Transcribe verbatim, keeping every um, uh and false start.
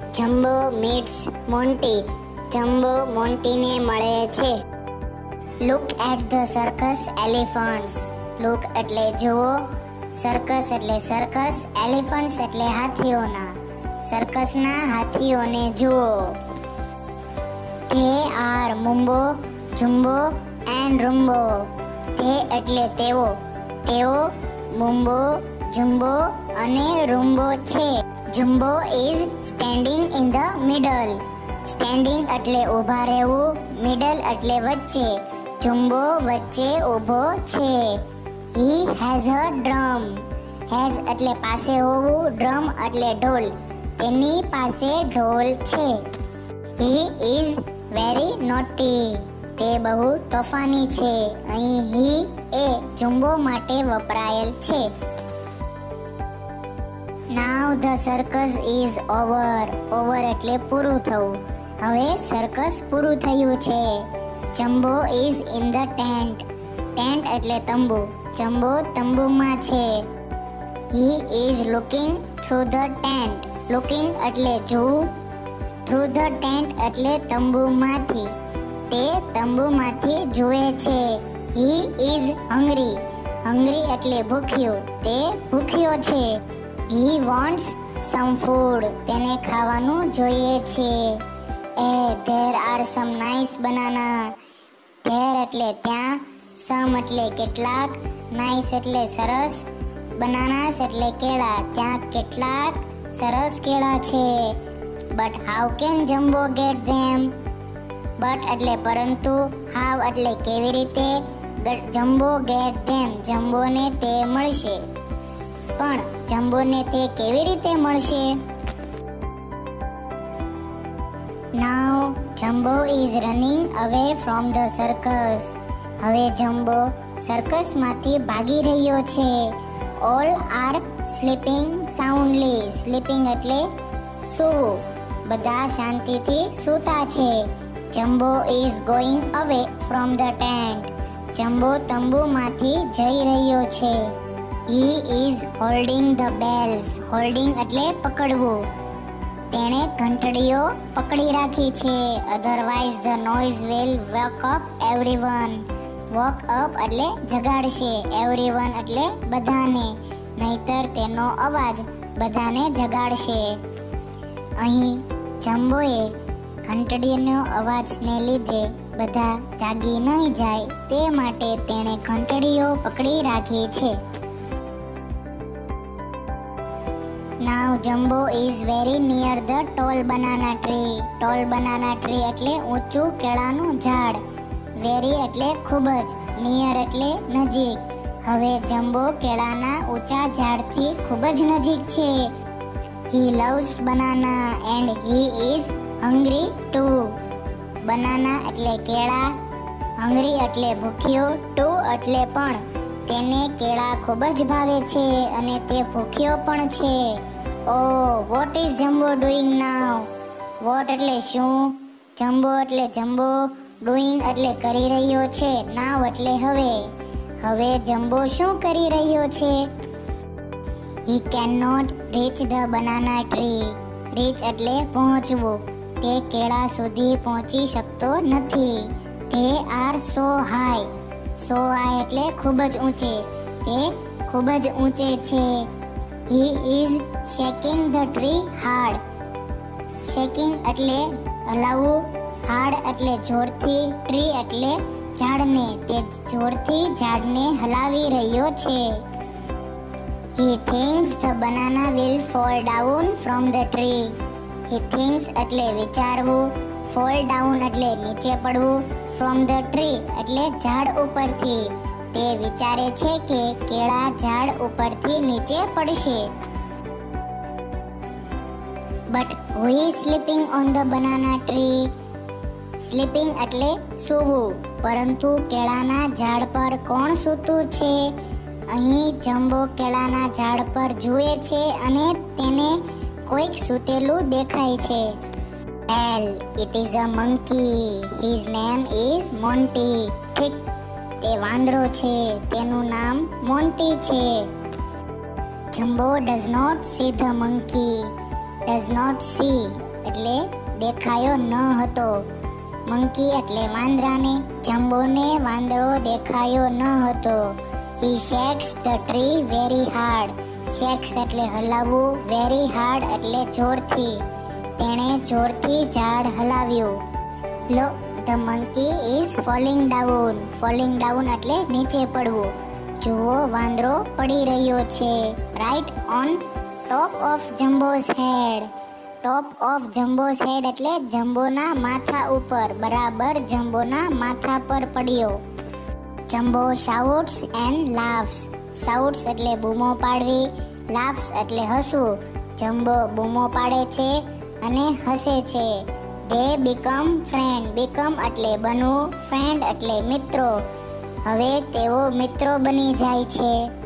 Jumbo meets Monty. Jumbo મોન્ટીને મળે છે. Look at the circus elephants. Look એટલે જુઓ, સર્કસ એટલે સર્કસ, એલિફન્ટ્સ એટલે હાથીઓના. સર્કસના હાથીઓને જુઓ. They are Mumbo, Jumbo and Rumbo. They એટલે તેઓ, તેઓ મુમ્બો, જુમ્બો અને રૂમ્બો છે. Jumbo is standing in the middle. Standing એટલે ઊભા રહેવું, મિડલ એટલે વચ્ચે. જુમ્બો વચ્ચે ઊભો છે. He has a drum. Has એટલે પાસે હોવું, ડ્રમ એટલે ઢોલ. તેની પાસે ઢોલ છે. He is very naughty. તે બહુ તોફાની છે. અહીં હી એ જુમ્બો માટે વપરાયેલ છે. Now the circus is over. Over એટલે પૂરું થવું. હવે સર્કસ પૂરું થયું છે. Jumbo is in the tent. Tent એટલે તંબુ. જમ્બો તંબુમાં છે. He is looking through the tent. Looking એટલે જોવું, થ્રુ ધ ટેન્ટ એટલે તંબુમાંથી. તે તંબુમાંથી જુએ છે. He is hungry. હંગ્રી એટલે ભૂખ્યું. તે ભૂખ્યો છે. He wants some food. તેને ખાવાનું જોઈએ છે. એ there are some nice banana. There એટલે ત્યાં, સમ એટલે કેટલાક, નાઇસ એટલે સરસ, બનાનાસ એટલે કેળા. ત્યાં કેટલાક સરસ કેળા છે. But how can Jumbo get them. But એટલે પરંતુ, હાવ એટલે કેવી રીતે, જમ્બો ગેટ ધેમ જમ્બોને તે મળશે. પણ જમ્બોને તે કેવી રીતે મળશે? Now Jumbo is running away from the circus. હવે જમ્બો સર્કસમાંથી ભાગી રહ્યો છે. All are sleeping soundly. Sleeping એટલે સૂવું. બધા શાંતિથી સૂતા છે. Jumbo is going away from the tent. Jumbo તંબુમાંથી જઈ રહ્યો છે. He is holding the bells. Holding એટલે પકડવું. તેણે ઘંટડીઓ પકડી રાખી છે. Otherwise the noise will woke up everyone. Woke up એટલે જગાડશે, એવરીવન એટલે બધાને. નહીતર તેનો અવાજ બધાને જગાડશે. અહીં જમ્બોએ ઘંટડીનો અવાજને લીધે બધા જાગી નહીં જાય તે માટે તેણે ઘંટડીઓ પકડી રાખી છે. Now Jumbo is very near the tall banana tree. Tall banana tree એટલે ઊંચું કેળાનું ઝાડ. વેરી એટલે ખૂબ જ, નિયર એટલે નજીક. હવે જમ્બો કેળાના ઊંચા ઝાડથી ખૂબ જ નજીક છે. He loves banana and he is hungry too. Banana એટલે કેળા, હંગ્રી એટલે ભૂખ્યો, ટુ એટલે પણ. તેને કેળા ખૂબ જ ભાવે છે અને તે ભૂખ્યો પણ છે. Oh what is Jumbo doing now. What એટલે શું, જમ્બો એટલે જમ્બો, ડુઈંગ એટલે કરી રહ્યો છે, નાવ એટલે હવે. હવે જમ્બો શું કરી રહ્યો છે? He can not reach the banana tree. Reach એટલે પહોંચવું. તે કેળા સુધી પહોંચી શકતો નથી. They are so high. So high એટલે ખૂબ જ ઊંચે. તે ખૂબ જ ઊંચે છે. He is shaking the tree hard. Shaking એટલે હલાવવું, હાર્ડ એટલે જોરથી, ટ્રી એટલે ઝાડને. તે જોરથી ઝાડને હલાવી રહ્યો છે. He thinks the banana will fall down from the tree. He thinks એટલે વિચારવું, ફોલ ડાઉન એટલે નીચે પડવું, ફ્રોમ ધ ટ્રી એટલે ઝાડ ઉપરથી. તે વિચારે છે કે કેળા ઝાડ ઉપરથી નીચે પડશે. But who is sleeping on the banana tree. Sleeping એટલે સૂવું, પરંતુ કેળાના ઝાડ પર કોણ સૂતું છે? અહીં જમ્બો કેળાના ઝાડ પર જુએ છે અને તેને કોઈક સૂતેલું દેખાય છે. Well it is a monkey. His name is Monty. ઠીક, તે વાંદરો છે, તેનું નામ મોન્ટી છે. Jumbo does not see the monkey. Does not see એટલે દેખાયો ન હતો. મંકી એટલે વાંદરાને, જંબોને વાંદરો દેખાયો ન હતો. He shakes the tree very hard. Shakes એટલે હલાવવું, very hard એટલે જોરથી. તેણે જોરથી ઝાડ હલાવ્યું. લો, the monkey is falling down. Falling down એટલે નીચે પડવું. જુઓ, વાંદરો પડી રહ્યો છે. Right on top of Jumbo's head. Top of Jumbo's head એટલે જંબોના માથા ઉપર, બરાબર જંબોના માથા પર પડ્યો. જંબો shouts and laughs. Shouts એટલે બૂમો પાડવી, laughs એટલે હસવું. જંબો બૂમો પાડે છે અને હસે છે. They become friend. Become એટલે બનવું, friend એટલે મિત્રો. હવે તેઓ મિત્રો બની જાય છે.